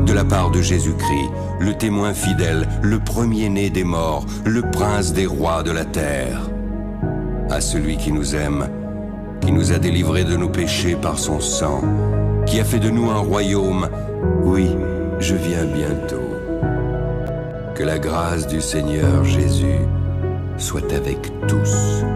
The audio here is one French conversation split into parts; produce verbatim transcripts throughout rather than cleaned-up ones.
de la part de Jésus-Christ, le témoin fidèle, le premier-né des morts, le prince des rois de la terre. À celui qui nous aime, qui nous a délivrés de nos péchés par son sang, qui a fait de nous un royaume, oui, je viens bientôt. Que la grâce du Seigneur Jésus soit avec tous.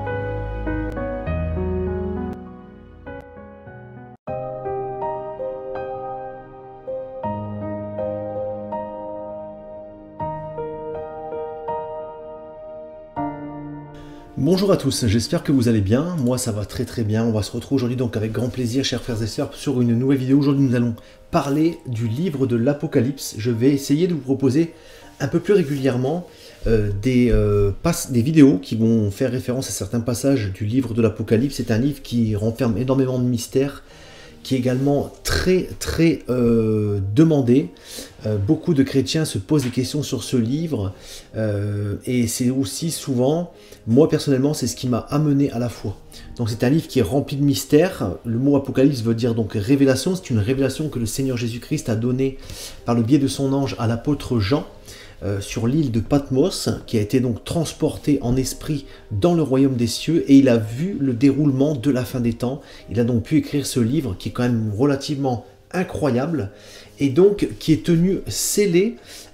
Bonjour à tous, j'espère que vous allez bien, moi ça va très très bien, on va se retrouver aujourd'hui donc avec grand plaisir chers frères et sœurs sur une nouvelle vidéo. Aujourd'hui nous allons parler du livre de l'Apocalypse. Je vais essayer de vous proposer un peu plus régulièrement euh, des, euh, des vidéos qui vont faire référence à certains passages du livre de l'Apocalypse. C'est un livre qui renferme énormément de mystères, qui est également très très euh, demandé. Euh, beaucoup de chrétiens se posent des questions sur ce livre euh, et c'est aussi souvent, moi personnellement, c'est ce qui m'a amené à la foi. Donc c'est un livre qui est rempli de mystères. Le mot Apocalypse veut dire donc révélation. C'est une révélation que le Seigneur Jésus-Christ a donnée par le biais de son ange à l'apôtre Jean euh, sur l'île de Patmos, qui a été donc transporté en esprit dans le royaume des cieux, et il a vu le déroulement de la fin des temps. Il a donc pu écrire ce livre qui est quand même relativement incroyable et donc qui est tenu scellé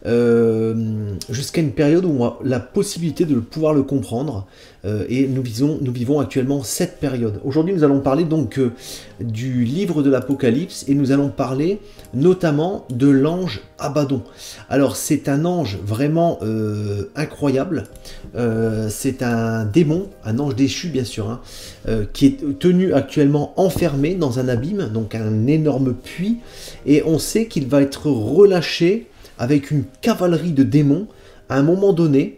euh, jusqu'à une période où on a la possibilité de pouvoir le comprendre euh, et nous vivons, nous vivons actuellement cette période. Aujourd'hui nous allons parler donc euh, du livre de l'Apocalypse et nous allons parler notamment de l'ange Abaddon. Alors c'est un ange vraiment euh, incroyable, euh, c'est un démon, un ange déchu bien sûr, hein, euh, qui est tenu actuellement enfermé dans un abîme, donc un énorme puits, et on sait qu'il va être relâché avec une cavalerie de démons à un moment donné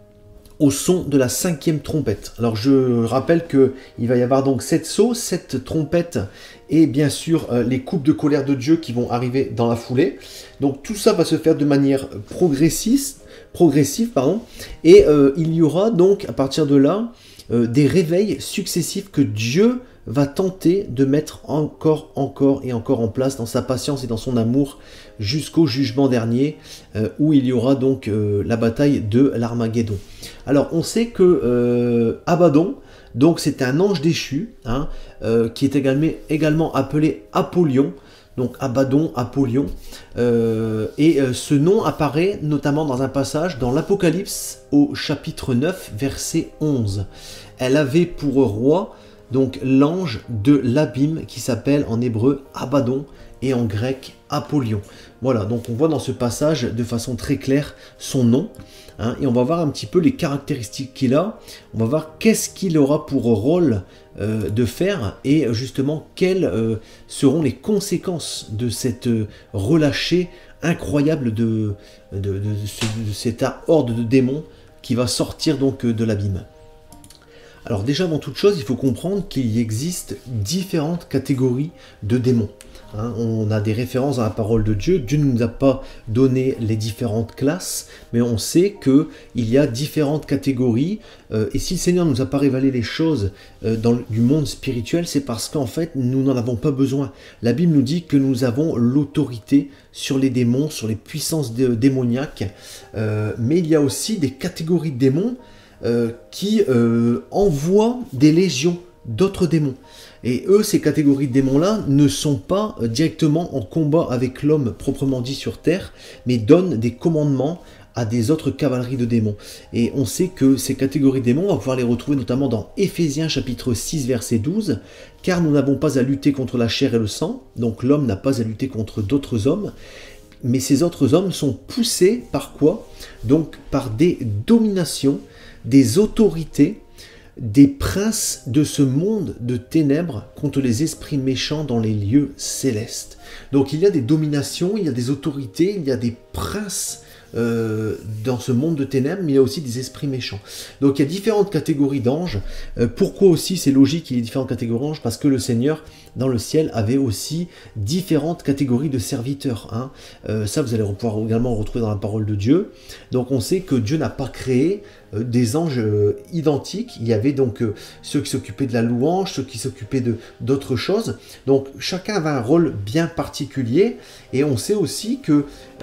au son de la cinquième trompette. Alors je rappelle qu'il va y avoir donc sept sceaux, sept trompettes et bien sûr euh, les coupes de colère de Dieu qui vont arriver dans la foulée. Donc tout ça va se faire de manière progressive, progressive pardon, et euh, il y aura donc à partir de là euh, des réveils successifs que Dieu va tenter de mettre encore, encore et encore en place dans sa patience et dans son amour jusqu'au jugement dernier euh, où il y aura donc euh, la bataille de l'Armageddon. Alors on sait que euh, Abaddon, donc c'est un ange déchu, hein, euh, qui est également, également appelé Apollyon, donc Abaddon, Apollyon, euh, et euh, ce nom apparaît notamment dans un passage dans l'Apocalypse au chapitre neuf, verset onze. Elle avait pour roi donc l'ange de l'abîme qui s'appelle en hébreu Abaddon et en grec Apollyon. Voilà, donc on voit dans ce passage de façon très claire son nom, hein, et on va voir un petit peu les caractéristiques qu'il a, on va voir qu'est-ce qu'il aura pour rôle euh, de faire et justement quelles euh, seront les conséquences de cette euh, relâchée incroyable de, de, de, de, ce, de cette horde de démons qui va sortir donc de l'abîme. Alors déjà avant toute chose, il faut comprendre qu'il existe différentes catégories de démons. Hein, on a des références dans la parole de Dieu. Dieu ne nous a pas donné les différentes classes, mais on sait qu'il y a différentes catégories. Euh, et si le Seigneur ne nous a pas révélé les choses euh, dans le, du monde spirituel, c'est parce qu'en fait, nous n'en avons pas besoin. La Bible nous dit que nous avons l'autorité sur les démons, sur les puissances dé démoniaques. Euh, mais il y a aussi des catégories de démons Euh, qui euh, envoient des légions d'autres démons. Et eux, ces catégories de démons-là, ne sont pas euh, directement en combat avec l'homme proprement dit sur terre, mais donnent des commandements à des autres cavaleries de démons. Et on sait que ces catégories de démons, on va pouvoir les retrouver notamment dans Éphésiens chapitre six, verset douze, « Car nous n'avons pas à lutter contre la chair et le sang », donc l'homme n'a pas à lutter contre d'autres hommes, mais ces autres hommes sont poussés par quoi? Donc par des dominations, des autorités, des princes de ce monde de ténèbres contre les esprits méchants dans les lieux célestes. Donc il y a des dominations, il y a des autorités, il y a des princes euh, dans ce monde de ténèbres, mais il y a aussi des esprits méchants. Donc il y a différentes catégories d'anges. Euh, pourquoi aussi c'est logique qu'il y ait différentes catégories d'anges? Parce que le Seigneur, dans le ciel, avait aussi différentes catégories de serviteurs. Hein. Euh, ça, vous allez pouvoir également retrouver dans la parole de Dieu. Donc on sait que Dieu n'a pas créé euh, des anges euh, identiques. Il y avait donc euh, ceux qui s'occupaient de la louange, ceux qui s'occupaient de d'autres choses. Donc chacun avait un rôle bien particulier. Et on sait aussi que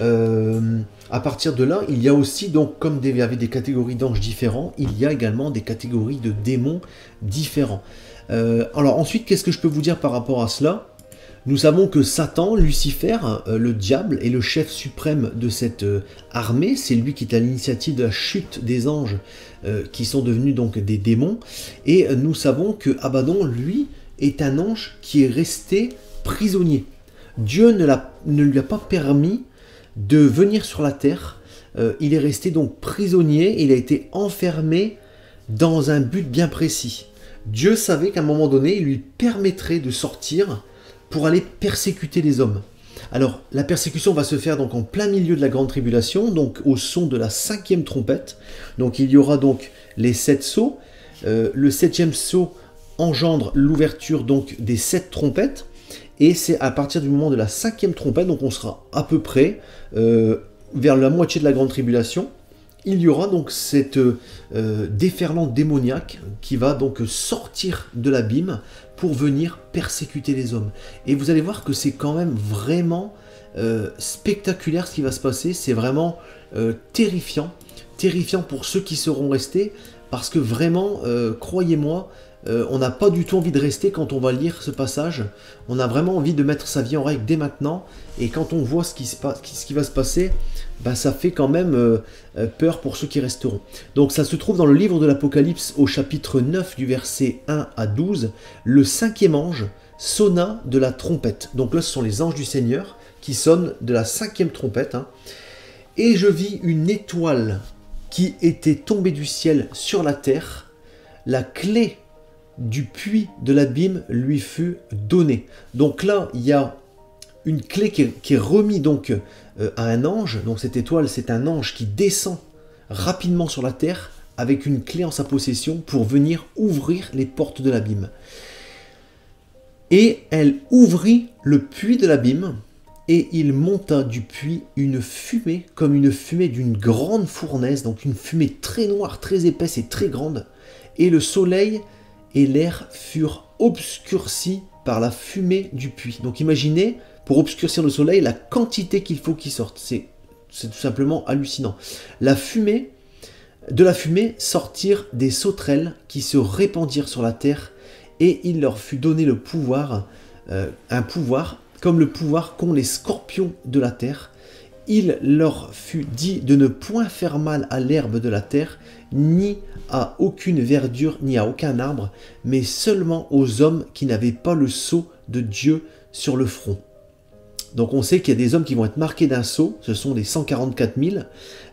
euh, à partir de là, il y a aussi, donc, comme il y avait des catégories d'anges différents, il y a également des catégories de démons différents. Euh, alors ensuite, qu'est-ce que je peux vous dire par rapport à cela? Nous savons que Satan, Lucifer, euh, le diable, est le chef suprême de cette euh, armée. C'est lui qui est à l'initiative de la chute des anges euh, qui sont devenus donc des démons. Et euh, nous savons que Abaddon, lui, est un ange qui est resté prisonnier. Dieu ne, l'a, ne lui a pas permis de venir sur la terre. Euh, il est resté donc prisonnier, il a été enfermé dans un but bien précis. Dieu savait qu'à un moment donné, il lui permettrait de sortir pour aller persécuter les hommes. Alors, la persécution va se faire donc en plein milieu de la grande tribulation, donc au son de la cinquième trompette. Donc il y aura donc les sept sceaux. Euh, le septième sceau engendre l'ouverture donc des sept trompettes. Et c'est à partir du moment de la cinquième trompette, donc on sera à peu près euh, vers la moitié de la grande tribulation. Il y aura donc cette euh, déferlante démoniaque qui va donc sortir de l'abîme pour venir persécuter les hommes. Et vous allez voir que c'est quand même vraiment euh, spectaculaire ce qui va se passer. C'est vraiment euh, terrifiant. Terrifiant pour ceux qui seront restés. Parce que vraiment, euh, croyez-moi, euh, on n'a pas du tout envie de rester quand on va lire ce passage. On a vraiment envie de mettre sa vie en règle dès maintenant. Et quand on voit ce qui, se passe, ce qui va se passer, ben ça fait quand même euh, peur pour ceux qui resteront. Donc ça se trouve dans le livre de l'Apocalypse au chapitre neuf du verset un à douze. Le cinquième ange sonna de la trompette. Donc là ce sont les anges du Seigneur qui sonnent de la cinquième trompette. Hein. Et je vis une étoile qui était tombée du ciel sur la terre. La clé du puits de l'abîme lui fut donnée. Donc là il y a une clé qui est, qui est remise donc euh, à un ange. Donc cette étoile, c'est un ange qui descend rapidement sur la terre avec une clé en sa possession pour venir ouvrir les portes de l'abîme. Et elle ouvrit le puits de l'abîme et il monta du puits une fumée comme une fumée d'une grande fournaise, donc une fumée très noire, très épaisse et très grande. Et le soleil et l'air furent obscurcis par la fumée du puits. Donc imaginez, pour obscurcir le soleil, la quantité qu'il faut qu'il sorte. C'est, c'est tout simplement hallucinant. La fumée, de la fumée sortirent des sauterelles qui se répandirent sur la terre et il leur fut donné le pouvoir, euh, un pouvoir comme le pouvoir qu'ont les scorpions de la terre. Il leur fut dit de ne point faire mal à l'herbe de la terre, ni à aucune verdure, ni à aucun arbre, mais seulement aux hommes qui n'avaient pas le sceau de Dieu sur le front. Donc on sait qu'il y a des hommes qui vont être marqués d'un sceau, ce sont les cent quarante-quatre mille,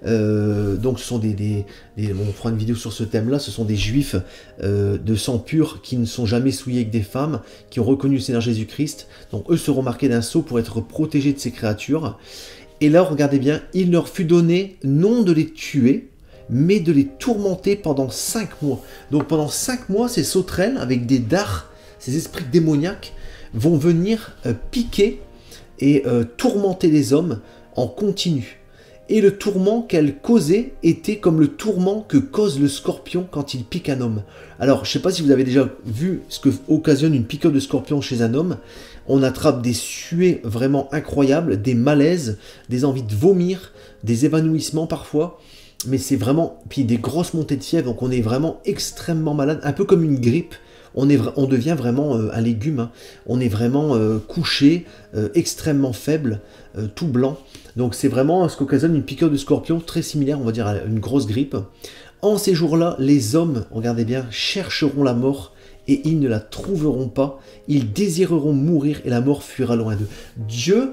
euh, donc ce sont des, des, des bon, on fera une vidéo sur ce thème-là, ce sont des juifs euh, de sang pur qui ne sont jamais souillés avec des femmes, qui ont reconnu le Seigneur Jésus-Christ, donc eux seront marqués d'un sceau pour être protégés de ces créatures. Et là, regardez bien, il leur fut donné non de les tuer, mais de les tourmenter pendant cinq mois. Donc pendant cinq mois, ces sauterelles, avec des dards, ces esprits démoniaques, vont venir euh, piquer et euh, tourmenter les hommes en continu. Et le tourment qu'elle causait était comme le tourment que cause le scorpion quand il pique un homme. Alors, je ne sais pas si vous avez déjà vu ce que occasionne une piqûre de scorpion chez un homme. On attrape des suées vraiment incroyables, des malaises, des envies de vomir, des évanouissements parfois. Mais c'est vraiment... Puis des grosses montées de fièvre, donc on est vraiment extrêmement malade, un peu comme une grippe. On, est, on devient vraiment euh, un légume, hein. On est vraiment euh, couché, euh, extrêmement faible, euh, tout blanc. Donc c'est vraiment ce qu'occasionne une piqûre de scorpion très similaire, on va dire, à une grosse grippe. En ces jours-là, les hommes, regardez bien, chercheront la mort et ils ne la trouveront pas. Ils désireront mourir et la mort fuira loin d'eux. Dieu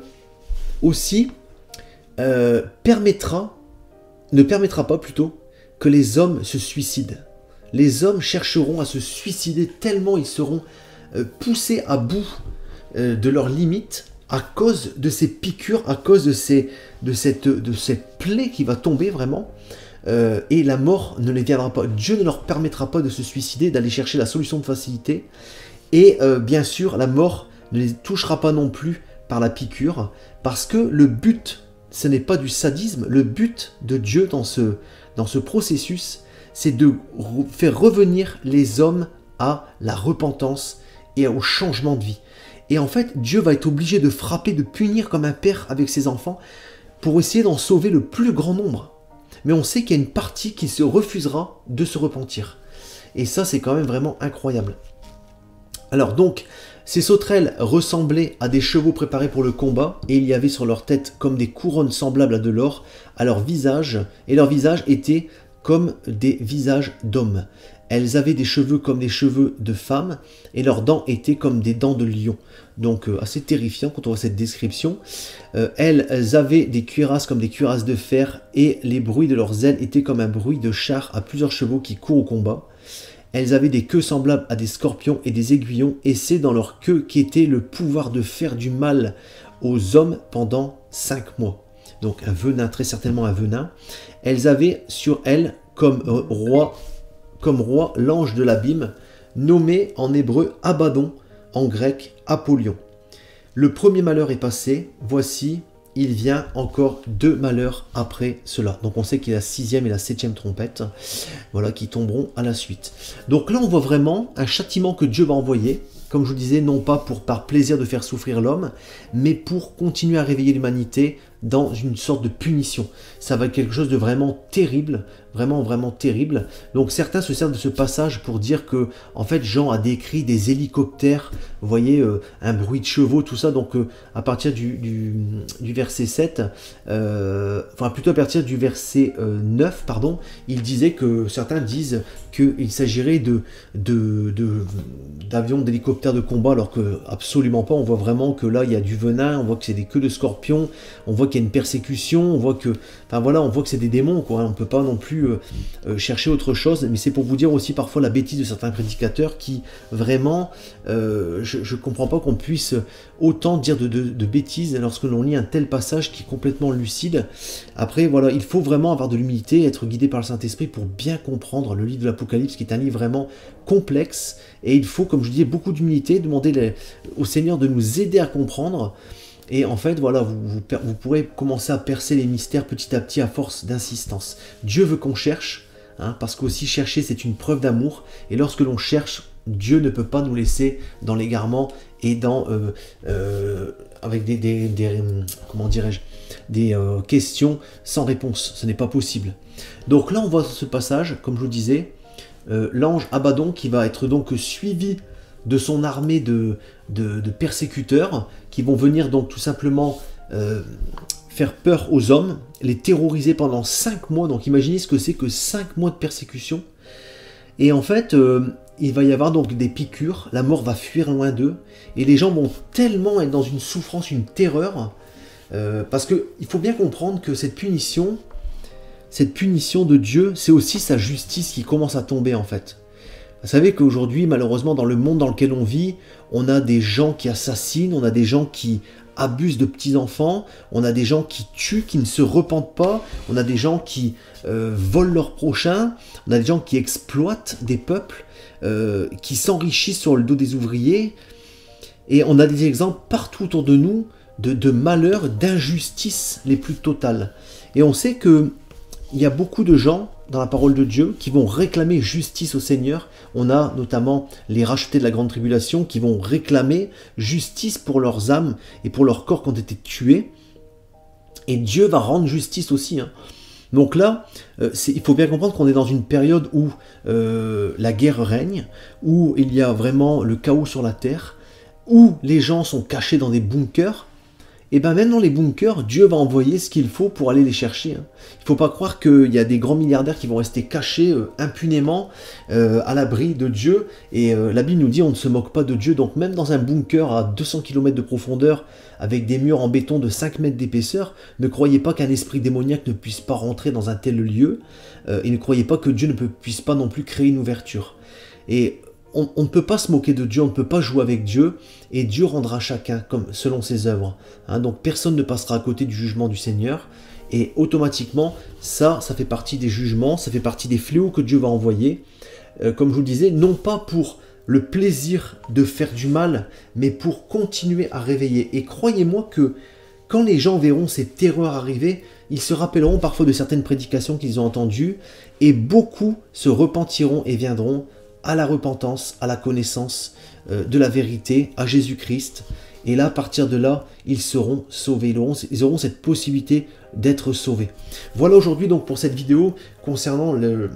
aussi euh, permettra, ne permettra pas plutôt, que les hommes se suicident. Les hommes chercheront à se suicider tellement ils seront euh, poussés à bout euh, de leurs limites à cause de ces piqûres, à cause de, ces, de, cette, de cette plaie qui va tomber vraiment. Euh, et la mort ne les viendra pas. Dieu ne leur permettra pas de se suicider, d'aller chercher la solution de facilité. Et euh, bien sûr, la mort ne les touchera pas non plus par la piqûre, parce que le but, ce n'est pas du sadisme. Le but de Dieu dans ce, dans ce processus, c'est de re- faire revenir les hommes à la repentance et au changement de vie. Et en fait, Dieu va être obligé de frapper, de punir comme un père avec ses enfants pour essayer d'en sauver le plus grand nombre. Mais on sait qu'il y a une partie qui se refusera de se repentir. Et ça, c'est quand même vraiment incroyable. Alors donc, ces sauterelles ressemblaient à des chevaux préparés pour le combat, et il y avait sur leur tête comme des couronnes semblables à de l'or, à leur visage, et leurs visages étaient comme des visages d'hommes. Elles avaient des cheveux comme des cheveux de femmes, et leurs dents étaient comme des dents de lion. Donc euh, assez terrifiant quand on voit cette description. Euh, elles avaient des cuirasses comme des cuirasses de fer, et les bruits de leurs ailes étaient comme un bruit de char à plusieurs chevaux qui courent au combat. Elles avaient des queues semblables à des scorpions et des aiguillons, et c'est dans leur queue qu'était le pouvoir de faire du mal aux hommes pendant cinq mois. Donc un venin, très certainement un venin. Elles avaient sur elles comme euh, roi, comme roi l'ange de l'abîme, nommé en hébreu Abaddon, en grec Apollyon. Le premier malheur est passé, voici, il vient encore deux malheurs après cela. Donc on sait qu'il y a la sixième et la septième trompette, voilà, qui tomberont à la suite. Donc là on voit vraiment un châtiment que Dieu va envoyer, comme je vous disais, non pas pour par plaisir de faire souffrir l'homme, mais pour continuer à réveiller l'humanité dans une sorte de punition. Ça va être quelque chose de vraiment terrible, vraiment vraiment terrible. Donc certains se servent de ce passage pour dire que en fait Jean a décrit des hélicoptères, vous voyez, euh, un bruit de chevaux, tout ça. Donc euh, à partir du, du, du verset sept, euh, enfin plutôt à partir du verset euh, neuf, pardon, il disait que certains disent qu'il s'agirait de, de, de, d'avions, d'hélicoptères de combat, alors que absolument pas. On voit vraiment que là il y a du venin, on voit que c'est des queues de scorpions, on voit qu'il y a une persécution, on voit que, enfin voilà, on voit que c'est des démons, quoi. On peut pas non plus euh, euh, chercher autre chose, mais c'est pour vous dire aussi parfois la bêtise de certains prédicateurs qui vraiment, euh, je, je comprends pas qu'on puisse autant dire de, de, de bêtises lorsque l'on lit un tel passage qui est complètement lucide. Après voilà, il faut vraiment avoir de l'humilité, être guidé par le Saint-Esprit pour bien comprendre le livre de l'Apocalypse, qui est un livre vraiment complexe, et il faut, comme je disais, beaucoup d'humilité, demander les, au Seigneur de nous aider à comprendre. Et en fait, voilà, vous, vous, vous pourrez commencer à percer les mystères petit à petit à force d'insistance. Dieu veut qu'on cherche, hein, parce qu'aussi chercher, c'est une preuve d'amour. Et lorsque l'on cherche, Dieu ne peut pas nous laisser dans l'égarement et dans euh, euh, avec des, des, des comment dirais-je, des euh, questions sans réponse. Ce n'est pas possible. Donc là, on voit ce passage, comme je vous disais, euh, l'ange Abaddon qui va être donc suivi de son armée de, de, de persécuteurs qui vont venir donc tout simplement euh, faire peur aux hommes, les terroriser pendant cinq mois. Donc imaginez ce que c'est que cinq mois de persécution. Et en fait, euh, il va y avoir donc des piqûres, la mort va fuir loin d'eux, et les gens vont tellement être dans une souffrance, une terreur, euh, parce qu'il faut bien comprendre que cette punition, cette punition de Dieu, c'est aussi sa justice qui commence à tomber en fait. Vous savez qu'aujourd'hui, malheureusement, dans le monde dans lequel on vit, on a des gens qui assassinent, on a des gens qui abusent de petits-enfants, on a des gens qui tuent, qui ne se repentent pas, on a des gens qui euh, volent leurs prochains, on a des gens qui exploitent des peuples, euh, qui s'enrichissent sur le dos des ouvriers, et on a des exemples partout autour de nous de, de malheurs, d'injustices les plus totales. Et on sait que il y a beaucoup de gens dans la parole de Dieu qui vont réclamer justice au Seigneur. On a notamment les rachetés de la grande tribulation qui vont réclamer justice pour leurs âmes et pour leurs corps qui ont été tués. Et Dieu va rendre justice aussi. Hein. Donc là, euh, il faut bien comprendre qu'on est dans une période où euh, la guerre règne, où il y a vraiment le chaos sur la terre, où les gens sont cachés dans des bunkers. Et bien même dans les bunkers, Dieu va envoyer ce qu'il faut pour aller les chercher. Hein. Il ne faut pas croire qu'il y a des grands milliardaires qui vont rester cachés euh, impunément euh, à l'abri de Dieu. Et euh, la Bible nous dit on ne se moque pas de Dieu. Donc même dans un bunker à deux cents kilomètres de profondeur, avec des murs en béton de cinq mètres d'épaisseur, ne croyez pas qu'un esprit démoniaque ne puisse pas rentrer dans un tel lieu. Euh, et ne croyez pas que Dieu ne peut, puisse pas non plus créer une ouverture. Et on, on ne peut pas se moquer de Dieu, on ne peut pas jouer avec Dieu, et Dieu rendra chacun comme, selon ses œuvres. Hein, donc personne ne passera à côté du jugement du Seigneur, et automatiquement, ça, ça fait partie des jugements, ça fait partie des fléaux que Dieu va envoyer, euh, comme je vous le disais, non pas pour le plaisir de faire du mal, mais pour continuer à réveiller. Et croyez-moi que quand les gens verront ces terreurs arriver, ils se rappelleront parfois de certaines prédications qu'ils ont entendues, et beaucoup se repentiront et viendront à la repentance, à la connaissance euh, de la vérité, à Jésus-Christ. Et là, à partir de là, ils seront sauvés, ils auront, ils auront cette possibilité d'être sauvés. Voilà aujourd'hui donc pour cette vidéo concernant le,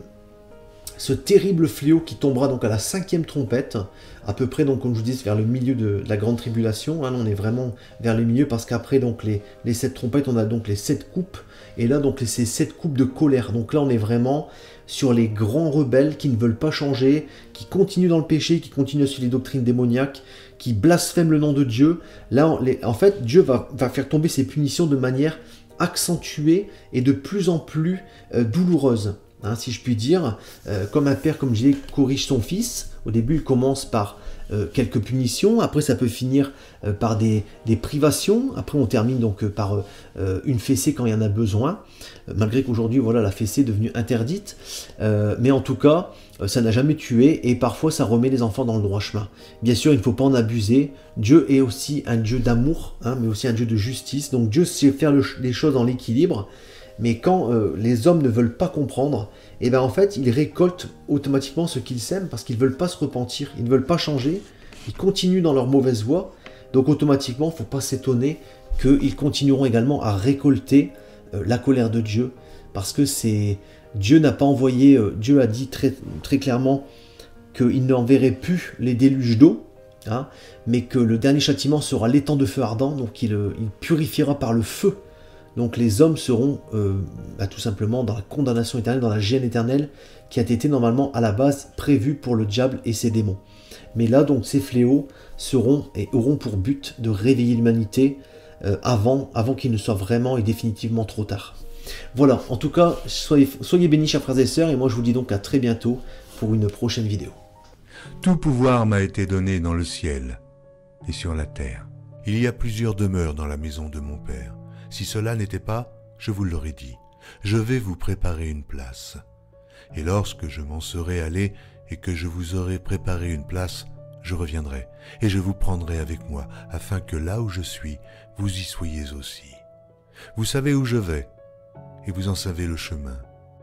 ce terrible fléau qui tombera donc à la cinquième trompette, à peu près donc comme je vous dis vers le milieu de, de la grande tribulation. Hein, on est vraiment vers le milieu parce qu'après donc les, les sept trompettes, on a donc les sept coupes, et là donc ces sept coupes de colère. Donc là on est vraiment sur les grands rebelles qui ne veulent pas changer, qui continuent dans le péché, qui continuent sur les doctrines démoniaques, qui blasphèment le nom de Dieu. Là en, les, en fait Dieu va, va faire tomber ses punitions de manière accentuée et de plus en plus euh, douloureuse. Hein, si je puis dire, euh, comme un père, comme je disais, corrige son fils. Au début, il commence par euh, quelques punitions, après ça peut finir euh, par des, des privations, après on termine donc euh, par euh, une fessée quand il y en a besoin, euh, malgré qu'aujourd'hui, voilà, la fessée est devenue interdite, euh, mais en tout cas, euh, ça n'a jamais tué, et parfois ça remet les enfants dans le droit chemin. Bien sûr, il ne faut pas en abuser. Dieu est aussi un Dieu d'amour, hein, mais aussi un Dieu de justice, donc Dieu sait faire le, les choses dans l'équilibre. Mais quand euh, les hommes ne veulent pas comprendre, et ben en fait, ils récoltent automatiquement ce qu'ils sèment parce qu'ils ne veulent pas se repentir, ils ne veulent pas changer, ils continuent dans leur mauvaise voie. Donc automatiquement, il ne faut pas s'étonner qu'ils continueront également à récolter euh, la colère de Dieu, parce que c'est Dieu n'a pas envoyé, euh, Dieu a dit très, très clairement qu'il n'enverrait plus les déluges d'eau, hein, mais que le dernier châtiment sera l'étang de feu ardent, donc il, il purifiera par le feu. Donc les hommes seront euh, bah, tout simplement dans la condamnation éternelle, dans la gêne éternelle qui a été normalement à la base prévue pour le diable et ses démons. Mais là donc ces fléaux seront et auront pour but de réveiller l'humanité euh, avant, avant qu'il ne soit vraiment et définitivement trop tard. Voilà, en tout cas, soyez, soyez bénis chers frères et sœurs, et moi je vous dis donc à très bientôt pour une prochaine vidéo. Tout pouvoir m'a été donné dans le ciel et sur la terre. Il y a plusieurs demeures dans la maison de mon Père. Si cela n'était pas, je vous l'aurais dit, je vais vous préparer une place. Et lorsque je m'en serai allé et que je vous aurai préparé une place, je reviendrai et je vous prendrai avec moi, afin que là où je suis, vous y soyez aussi. Vous savez où je vais, et vous en savez le chemin.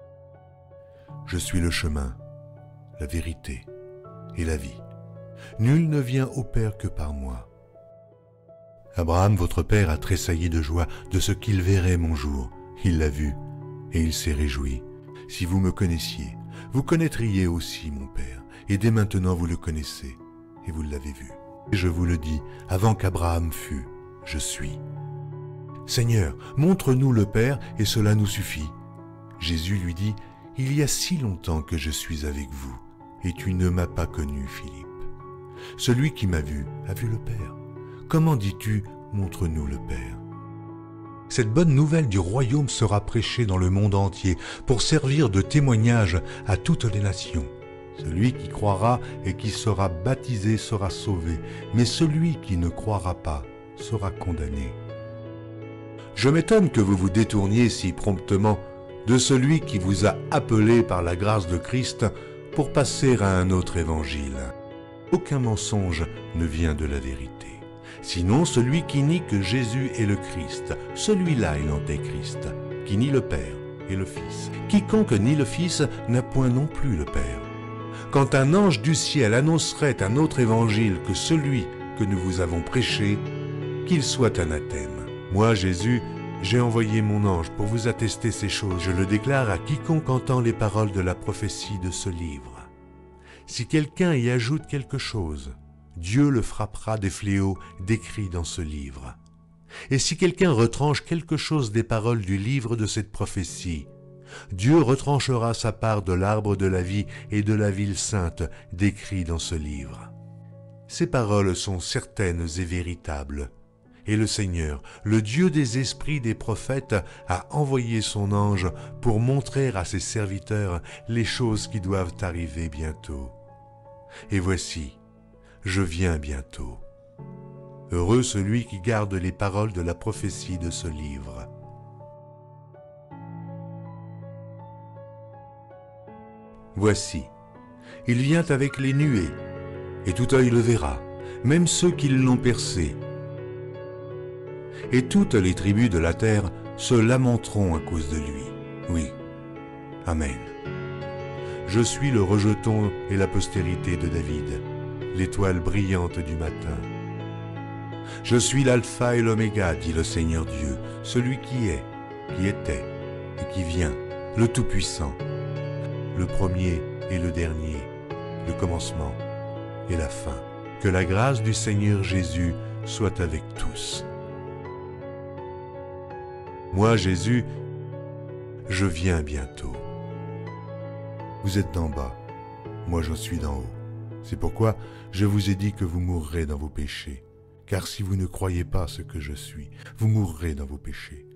Je suis le chemin, la vérité et la vie. Nul ne vient au Père que par moi. Abraham, votre père, a tressailli de joie de ce qu'il verrait mon jour. Il l'a vu, et il s'est réjoui. Si vous me connaissiez, vous connaîtriez aussi mon Père, et dès maintenant vous le connaissez, et vous l'avez vu. Et je vous le dis, avant qu'Abraham fût, je suis. Seigneur, montre-nous le Père, et cela nous suffit. Jésus lui dit, il y a si longtemps que je suis avec vous, et tu ne m'as pas connu, Philippe. Celui qui m'a vu a vu le Père. Comment dis-tu, montre-nous le Père? Cette bonne nouvelle du royaume sera prêchée dans le monde entier pour servir de témoignage à toutes les nations. Celui qui croira et qui sera baptisé sera sauvé, mais celui qui ne croira pas sera condamné. Je m'étonne que vous vous détourniez si promptement de celui qui vous a appelé par la grâce de Christ pour passer à un autre évangile. Aucun mensonge ne vient de la vérité. Sinon celui qui nie que Jésus est le Christ, celui-là est l'antéchrist, qui nie le Père et le Fils. Quiconque nie le Fils n'a point non plus le Père. Quand un ange du ciel annoncerait un autre évangile que celui que nous vous avons prêché, qu'il soit anathème. Moi, Jésus, j'ai envoyé mon ange pour vous attester ces choses. Je le déclare à quiconque entend les paroles de la prophétie de ce livre. Si quelqu'un y ajoute quelque chose, Dieu le frappera des fléaux décrits dans ce livre. Et si quelqu'un retranche quelque chose des paroles du livre de cette prophétie, Dieu retranchera sa part de l'arbre de la vie et de la ville sainte décrits dans ce livre. Ces paroles sont certaines et véritables. Et le Seigneur, le Dieu des esprits des prophètes, a envoyé son ange pour montrer à ses serviteurs les choses qui doivent arriver bientôt. et voici, je viens bientôt. Heureux celui qui garde les paroles de la prophétie de ce livre. Voici, il vient avec les nuées, et tout œil le verra, même ceux qui l'ont percé. Et toutes les tribus de la terre se lamenteront à cause de lui. Oui, Amen. Je suis le rejeton et la postérité de David, l'étoile brillante du matin. Je suis l'alpha et l'oméga, dit le Seigneur Dieu, celui qui est, qui était et qui vient, le Tout-Puissant, le premier et le dernier, le commencement et la fin. Que la grâce du Seigneur Jésus soit avec tous. Moi, Jésus, je viens bientôt. Vous êtes d'en bas, moi je suis d'en haut. C'est pourquoi je vous ai dit que vous mourrez dans vos péchés. Car si vous ne croyez pas ce que je suis, vous mourrez dans vos péchés.